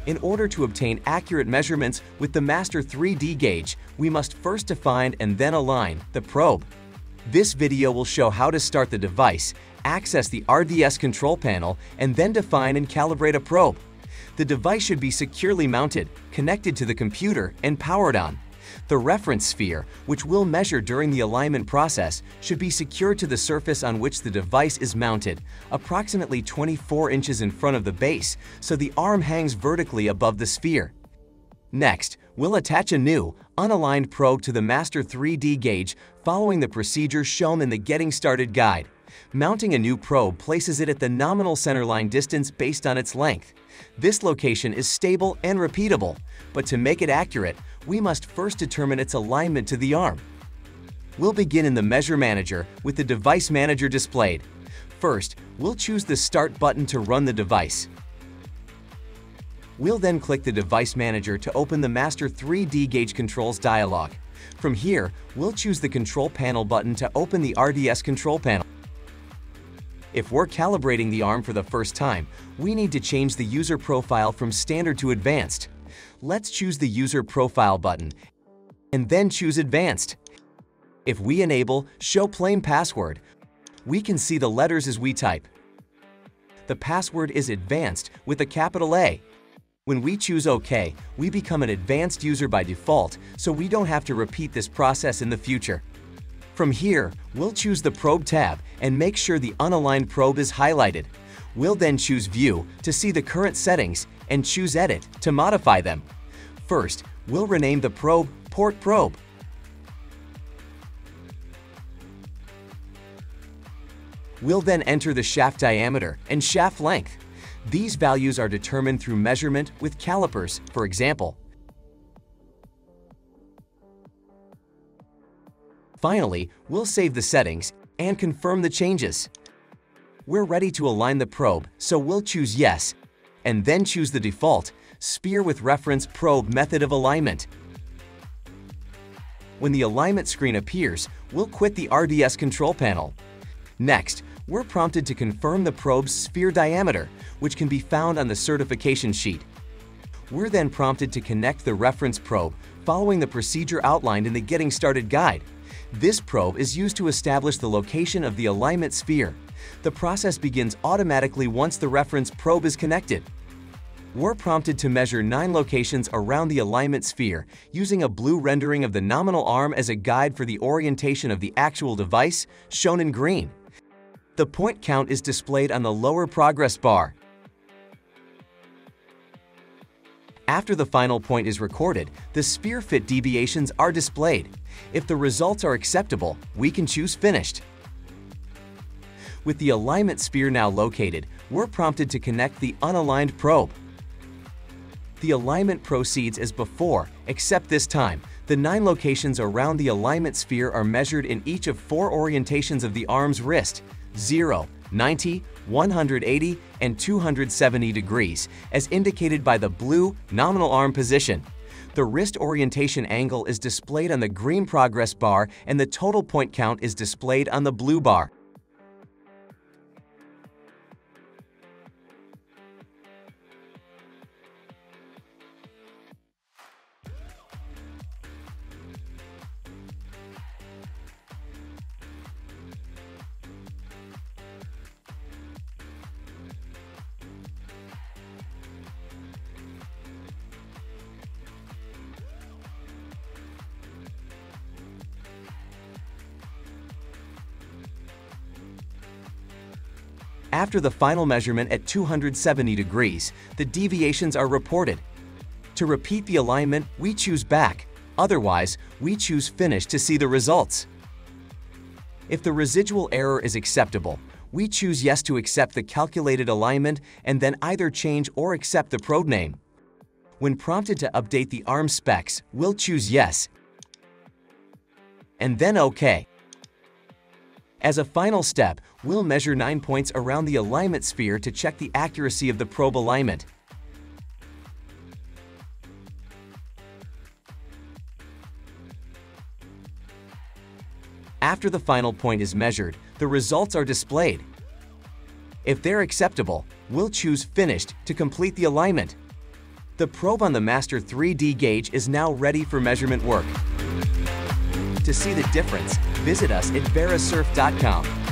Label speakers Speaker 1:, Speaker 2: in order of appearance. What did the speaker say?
Speaker 1: In order to obtain accurate measurements with the Master3DGage, we must first define and then align the probe. This video will show how to start the device, access the RDS control panel, and then define and calibrate a probe. The device should be securely mounted, connected to the computer, and powered on. The reference sphere, which we'll measure during the alignment process, should be secured to the surface on which the device is mounted, approximately 24 inches in front of the base, so the arm hangs vertically above the sphere. Next, we'll attach a new, unaligned probe to the Master3DGage following the procedure shown in the Getting Started guide. Mounting a new probe places it at the nominal centerline distance based on its length. This location is stable and repeatable, but to make it accurate, we must first determine its alignment to the arm. We'll begin in the Measure Manager with the Device Manager displayed. First, we'll choose the Start button to run the device. We'll then click the Device Manager to open the Master3DGage Controls dialog. From here, we'll choose the Control Panel button to open the RDS control panel. If we're calibrating the arm for the first time, we need to change the user profile from Standard to Advanced. Let's choose the User Profile button and then choose Advanced. If we enable Show Plain Password, we can see the letters as we type. The password is Advanced with a capital A. When we choose OK, we become an advanced user by default, so we don't have to repeat this process in the future. From here, we'll choose the Probe tab and make sure the unaligned probe is highlighted. We'll then choose View to see the current settings and choose Edit to modify them. First, we'll rename the probe Port Probe. We'll then enter the shaft diameter and shaft length. These values are determined through measurement with calipers, for example. Finally, we'll save the settings and confirm the changes. We're ready to align the probe, so we'll choose Yes, and then choose the default Sphere with Reference Probe method of alignment. When the alignment screen appears, we'll quit the RDS control panel. Next, we're prompted to confirm the probe's sphere diameter, which can be found on the certification sheet. We're then prompted to connect the reference probe following the procedure outlined in the Getting Started guide. This probe is used to establish the location of the alignment sphere. The process begins automatically once the reference probe is connected. We're prompted to measure 9 locations around the alignment sphere using a blue rendering of the nominal arm as a guide for the orientation of the actual device, shown in green. The point count is displayed on the lower progress bar. After the final point is recorded, the sphere fit deviations are displayed. If the results are acceptable, we can choose Finished. With the alignment sphere now located, we're prompted to connect the unaligned probe. The alignment proceeds as before, except this time, the 9 locations around the alignment sphere are measured in each of 4 orientations of the arm's wrist: 0, 90, 180, and 270 degrees, as indicated by the blue nominal arm position. The wrist orientation angle is displayed on the green progress bar and the total point count is displayed on the blue bar. After the final measurement at 270 degrees, the deviations are reported. To repeat the alignment, we choose Back. Otherwise, we choose Finish to see the results. If the residual error is acceptable, we choose Yes to accept the calculated alignment and then either change or accept the probe name. When prompted to update the arm specs, we'll choose Yes and then OK. As a final step, we'll measure 9 points around the alignment sphere to check the accuracy of the probe alignment. After the final point is measured, the results are displayed. If they're acceptable, we'll choose Finished to complete the alignment. The probe on the Master3DGage is now ready for measurement work. To see the difference, visit us at verisurf.com.